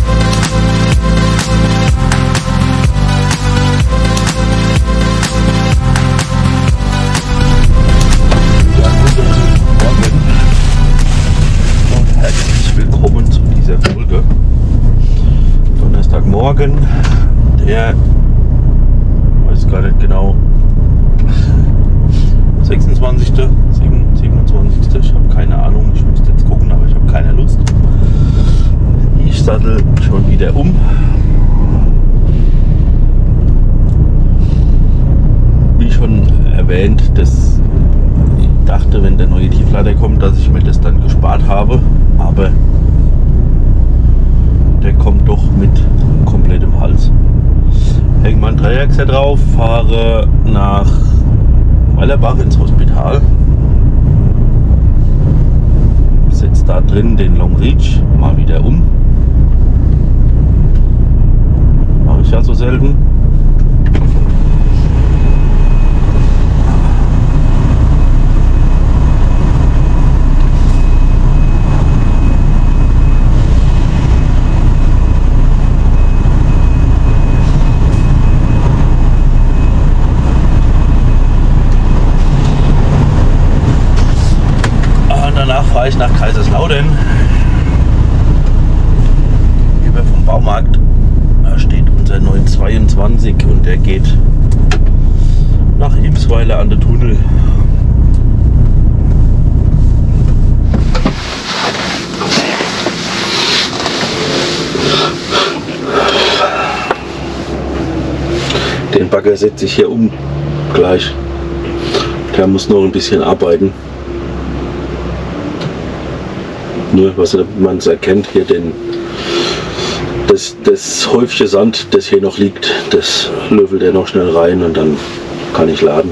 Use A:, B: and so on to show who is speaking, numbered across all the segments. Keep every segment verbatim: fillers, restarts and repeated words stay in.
A: Morgen, der, weiß gar nicht genau, sechsundzwanzigste, siebenundzwanzigste, ich habe keine Ahnung, ich müsste jetzt gucken, aber ich habe keine Lust. Ich sattel schon wieder um. Wie schon erwähnt, das, ich dachte, wenn der neue Tieflader kommt, dass ich mir das dann gespart habe, aber der kommt doch mit komplettem Hals. Hänge mein Dreieckser drauf, fahre nach Weilerbach ins Hospital, setze da drin den Long Reach mal wieder um. Mache ich ja so selten. Fahre ich nach Kaiserslautern, über vom Baumarkt. Da steht unser neun zweiundzwanzig und der geht nach Ebsweiler an den Tunnel. Den Bagger setze ich hier um gleich. Der muss noch ein bisschen arbeiten. Nur, was man es erkennt, hier den, das, das Häufchen Sand, das hier noch liegt, das löffelt er noch schnell rein und dann kann ich laden.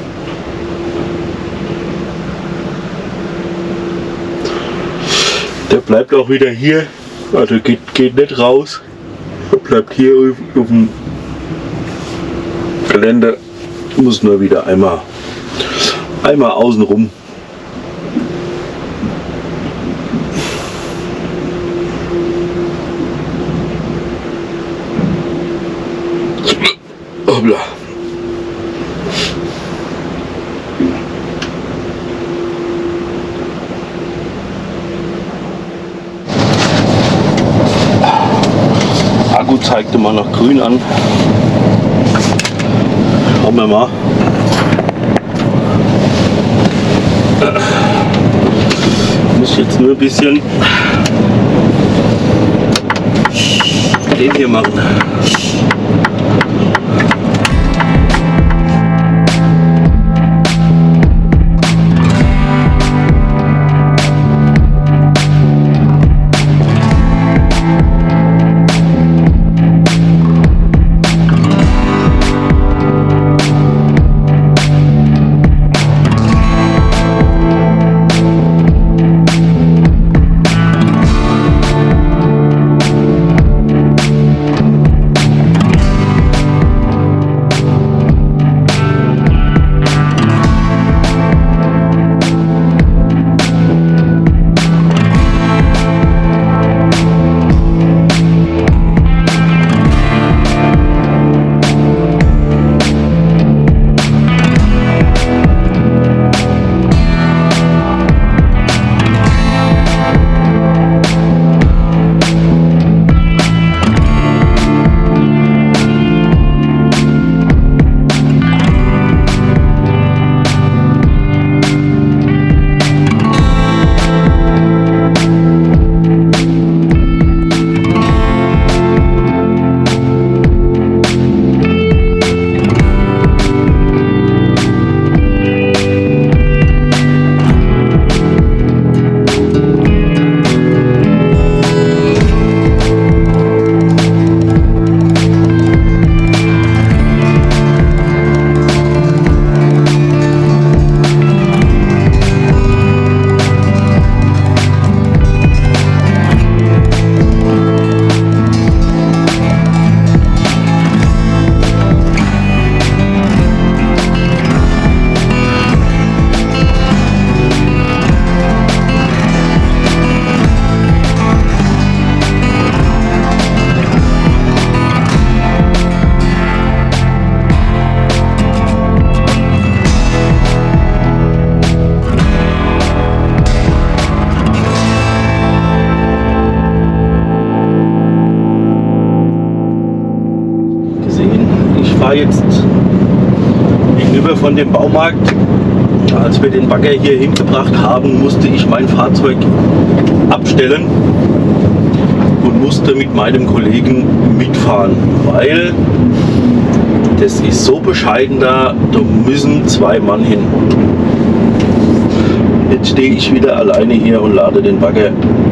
A: Der bleibt auch wieder hier, also geht, geht nicht raus, er bleibt hier auf dem Gelände, muss nur wieder einmal, einmal außen rum. Hoppla. Akku zeigte mal noch grün an. Schauen wir mal. Ich muss jetzt nur ein bisschen den hier machen. war jetzt gegenüber von dem Baumarkt. Als wir den Bagger hier hingebracht haben, musste ich mein Fahrzeug abstellen und musste mit meinem Kollegen mitfahren, weil das ist so bescheiden da, da müssen zwei Mann hin. Jetzt stehe ich wieder alleine hier und lade den Bagger.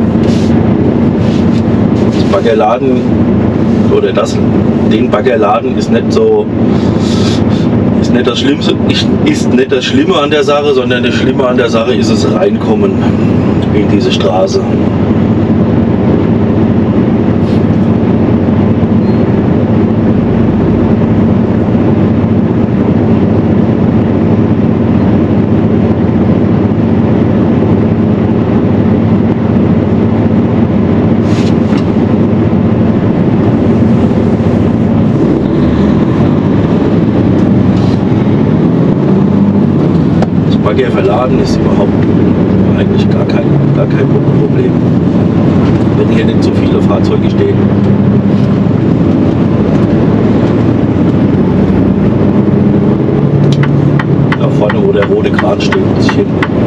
A: Das Baggerladen oder das, den Baggerladen ist nicht so, ist nicht das Schlimmste, ist nicht das Schlimme an der Sache, sondern das Schlimme an der Sache ist es reinkommen in diese Straße. Bagger verladen ist überhaupt eigentlich gar kein, gar kein Problem, wenn hier nicht so viele Fahrzeuge stehen. Da vorne, wo der rote Kran steht, ein bisschen.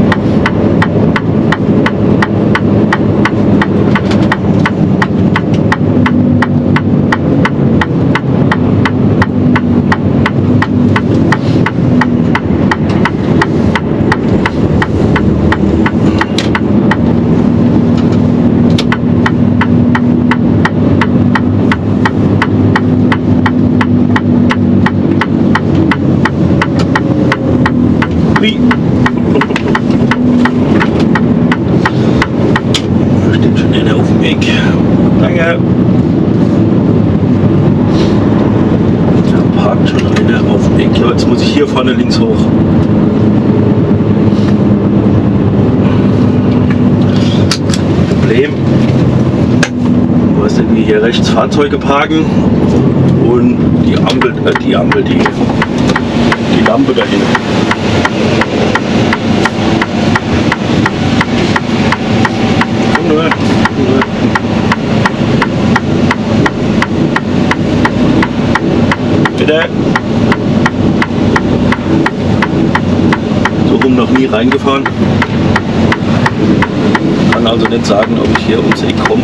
A: Steht schon einer auf dem Weg. Danke. Da parkt schon einer auf dem Weg. Ja, jetzt muss ich hier vorne links hoch. Problem. Du weißt ja, wie hier rechts Fahrzeuge parken und die Ampel, äh, die Ampel, die, die Lampe dahinter. Bitte. So rum noch nie reingefahren. Kann also nicht sagen, ob ich hier ums Eck komme.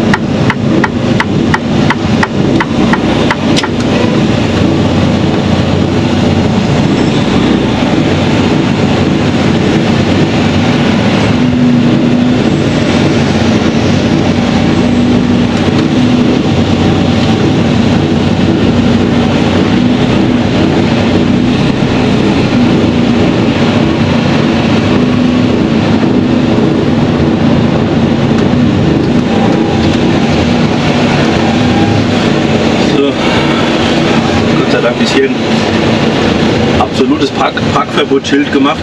A: Ist hier ein absolutes Park Parkverbotsschild gemacht.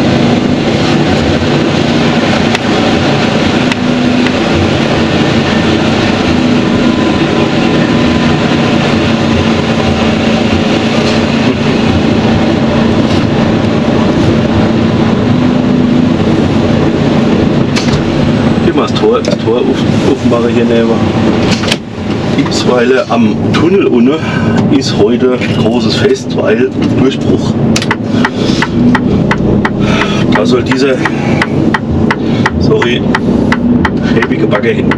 A: Immer das Tor, das Tor aufmachen hier nehmen. Weil am Tunnel unten ist heute großes Fest, weil Durchbruch. Da soll dieser, sorry, schäbige Bagger hin.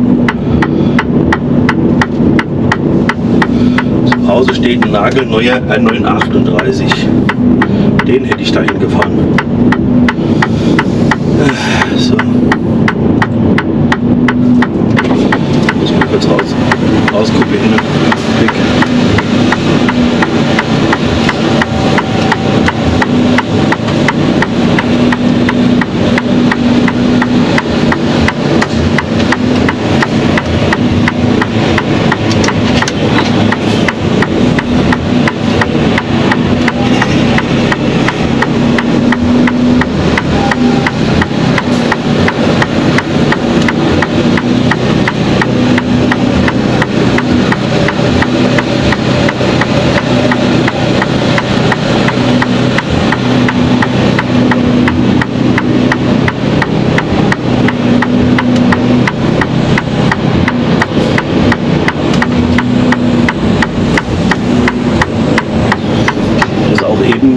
A: Zu Hause steht ein nagelneuer R neun achtunddreißig. Den hätte ich dahin gefahren. So. Muss mal kurz raus. Ausprobieren. Weg.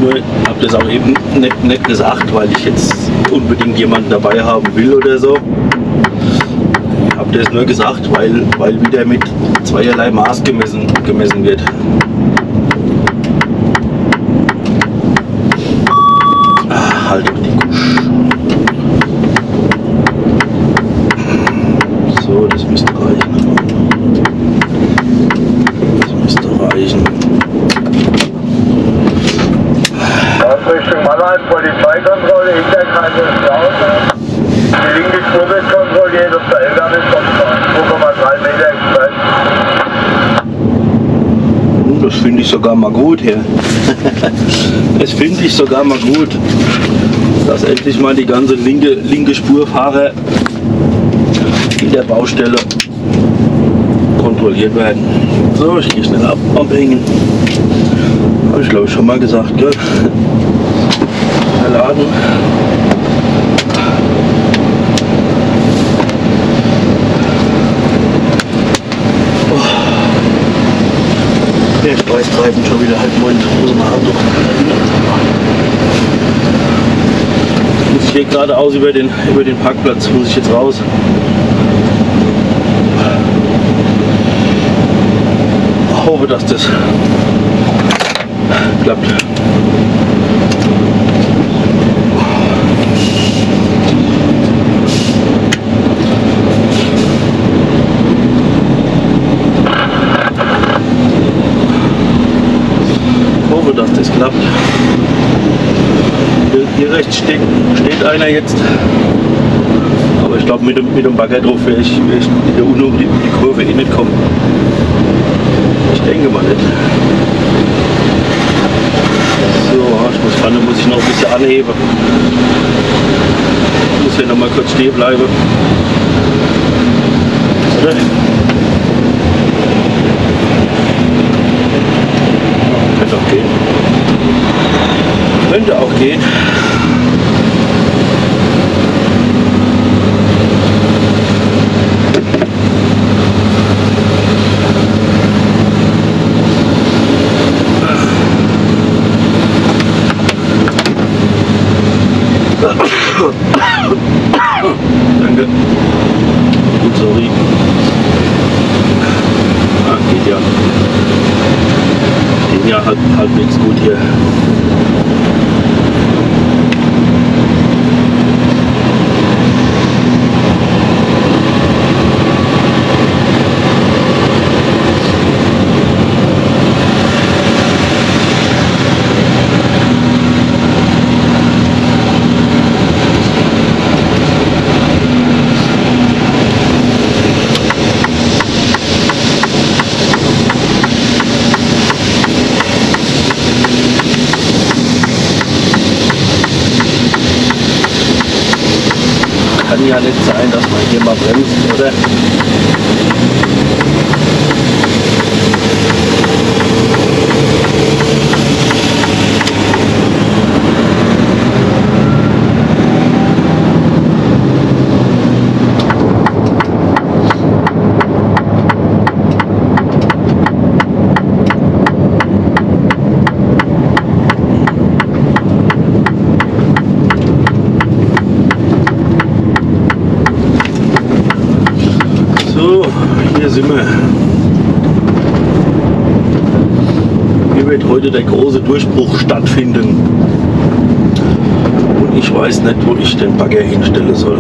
A: nur, habe das auch eben nicht, nicht gesagt, weil ich jetzt unbedingt jemanden dabei haben will oder so. Ich habe das nur gesagt, weil, weil wieder mit zweierlei Maß gemessen, gemessen wird. Ah, halt doch die Kusch. So, das müsste reichen. Das müsste reichen.
B: Ausrichtung Mannheim, Polizeikontrolle, Hinterkreis ist draußen. Die linke Spur wird kontrolliert, ob der Ärgernis kommt, zwei Komma drei Meter Express.
A: Das finde ich sogar mal gut hier. Das finde ich sogar mal gut, dass endlich mal die ganze linke, linke Spurfahrer in der Baustelle kontrolliert werden. So, ich gehe schnell ab, abhängen. Habe ich glaube ich schon mal gesagt, gell? Der Laden. Oh. Der Schweißtreiben schon wieder halb Mund. Muss man halt doch. Muss ich hier geradeaus über den, über den Parkplatz, muss ich jetzt raus. Ich hoffe, dass das klappt. Ich hoffe, dass das klappt. Hier, hier rechts steht, steht einer jetzt. Aber ich glaube, mit dem, mit dem Bagger drauf werde ich, werd ich hier unten um die, um die Kurve eh nicht kommen. Ich denke mal nicht. So, ich muss vorne muss ich noch ein bisschen anheben. Ich muss hier noch mal kurz stehen bleiben. Oder? Ja, könnte auch gehen. Könnte auch gehen. Danke. Gut, sorry. Ah, geht ja. Geht ja halb, halbwegs gut hier. Kann ja nicht sein, dass man hier mal bremst, oder? So, hier sind wir. Hier wird heute der große Durchbruch stattfinden. Und ich weiß nicht, wo ich den Bagger hinstellen soll.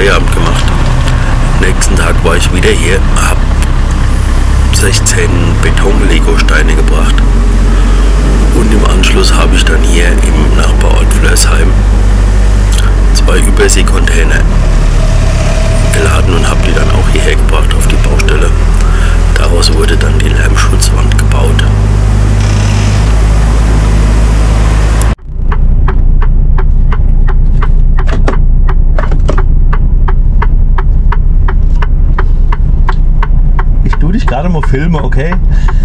A: Feierabend gemacht. Am nächsten Tag war ich wieder hier, habe sechzehn Beton-Lego-Steine gebracht und im Anschluss habe ich dann hier im Nachbarort Flörsheim zwei Überseekontainer geladen und habe die dann auch hierher gebracht auf die Baustelle. Daraus wurde dann die Lärmschutzwand gebaut. Ich tue dich gerade mal filmen, okay?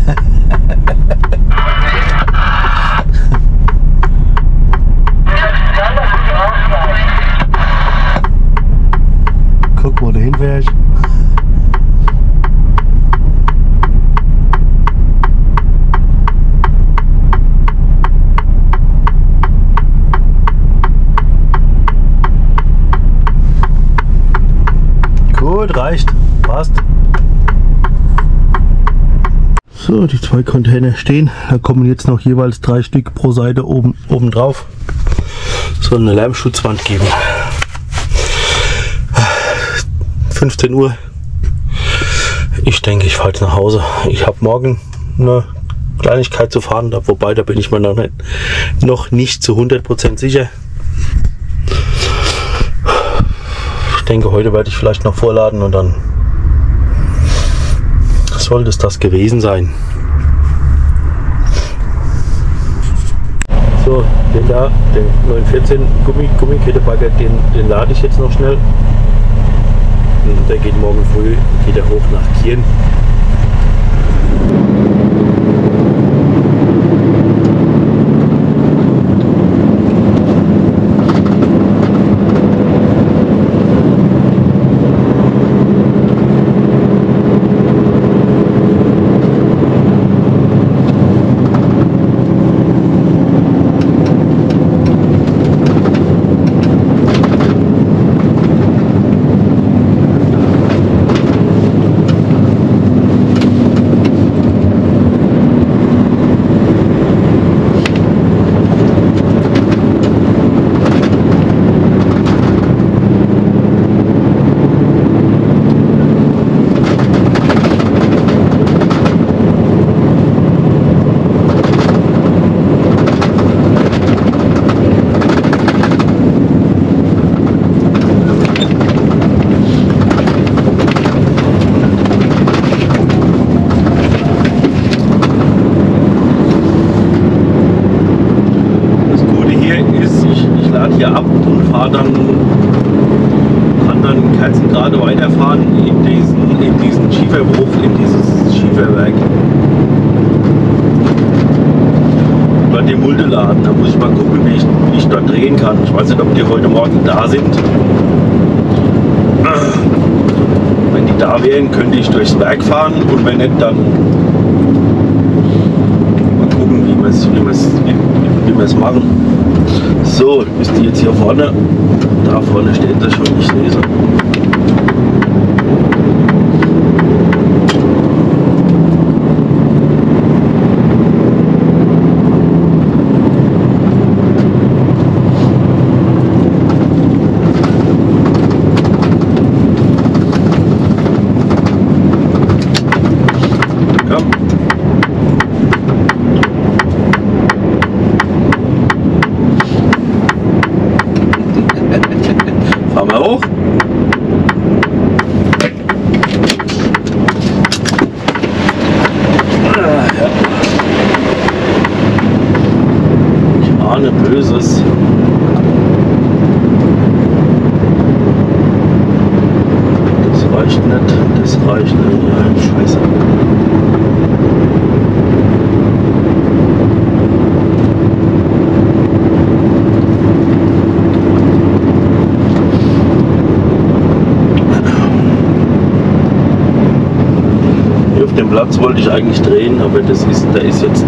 A: Guck, wo du hinfährst. Gut, reicht. Passt. So, die zwei Container stehen. Da kommen jetzt noch jeweils drei Stück pro Seite oben, oben drauf. Soll eine Lärmschutzwand geben. fünfzehn Uhr. Ich denke, ich fahre jetzt nach Hause. Ich habe morgen eine Kleinigkeit zu fahren, wobei da bin ich mir noch nicht, noch nicht zu hundert Prozent sicher. Ich denke, heute werde ich vielleicht noch vorladen und dann sollte es das gewesen sein. So, den da, den neun vierzehn Gummi, Gummikettenbagger, den, den lade ich jetzt noch schnell. Und der geht morgen früh, geht er hoch nach Kirn. Hier ab und fahre dann, kann dann kerzengerade weiterfahren in diesen, in diesen Schieferbruch, in dieses Schieferwerk. Bei dem Multeladen, da muss ich mal gucken, wie ich, wie ich dort drehen kann. Ich weiß nicht, ob die heute Morgen da sind. Wenn die da wären, könnte ich durchs Werk fahren und wenn nicht, dann mal gucken, wie wir es wie wir's, wie, wie wir's machen. So, ist die jetzt hier vorne? Da vorne steht das schon, ich sehe sie. Fahren wir hoch. Ah, ja. Ich ahne Böses. Das reicht nicht, das reicht nicht. Ja, Scheiße. Den Platz wollte ich eigentlich drehen, aber das ist, der ist jetzt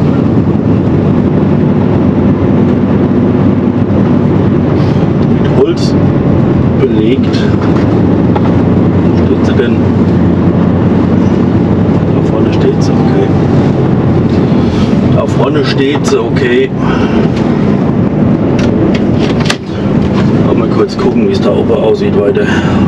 A: mit Holz belegt. Wo steht sie denn? Da vorne steht sie, okay. Da vorne steht sie, okay. Aber mal kurz gucken, wie es da oben aussieht weiter.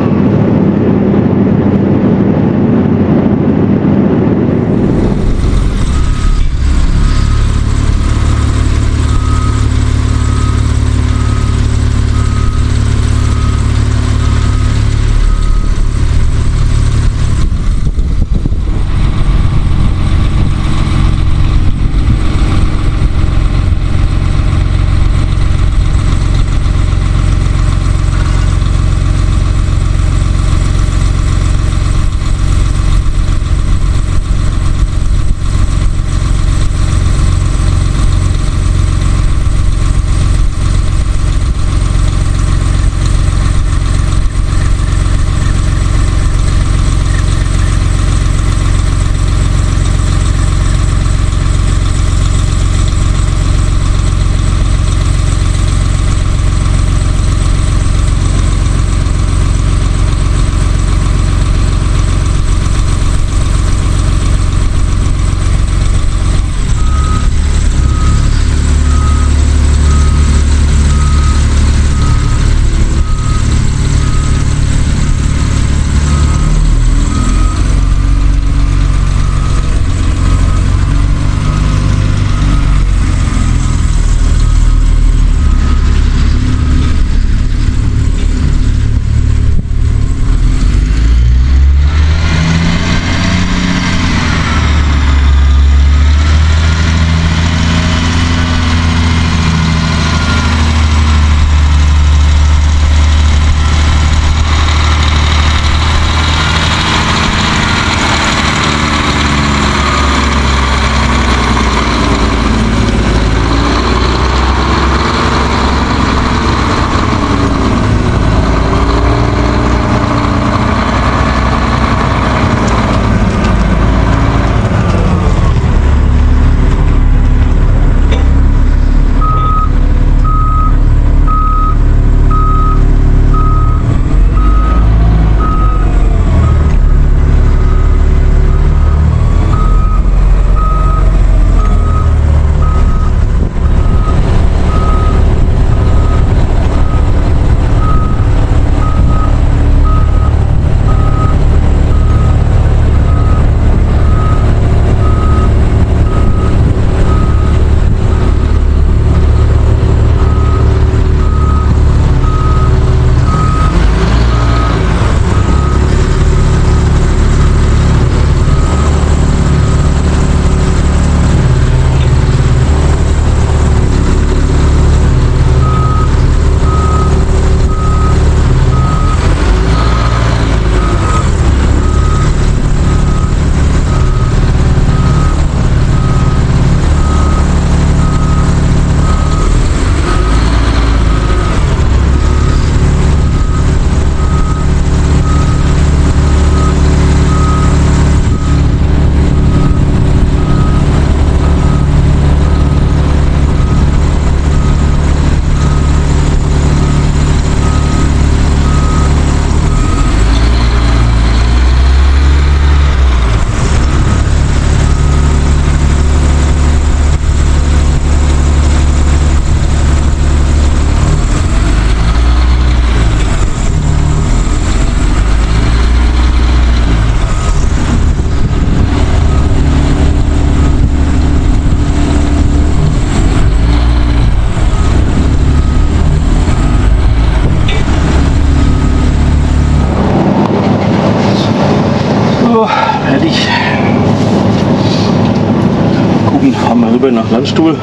A: rüber nach Landstuhl.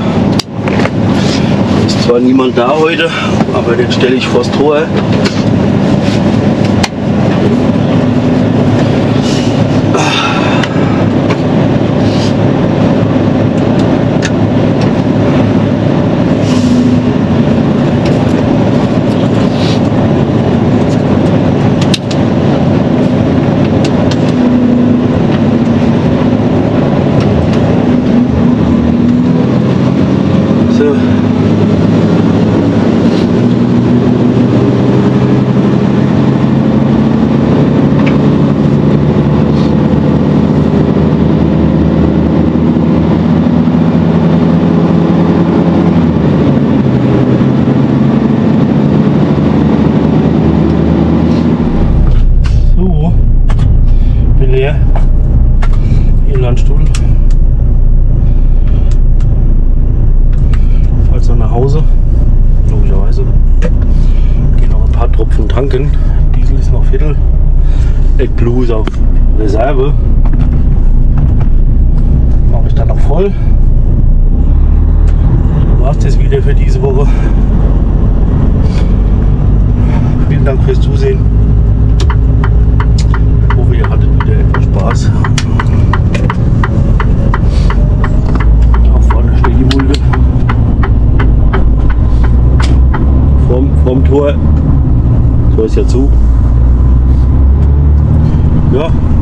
A: Ist zwar niemand da heute, aber den stelle ich vors Tor. AdBlue auf Reserve. Mache ich dann noch voll. War es das wieder für diese Woche. Vielen Dank fürs Zusehen. Ich hoffe, ihr hattet wieder etwas Spaß. Da vorne steht die Mulde. Vom, vom Tor. So ist ja zu. Ja.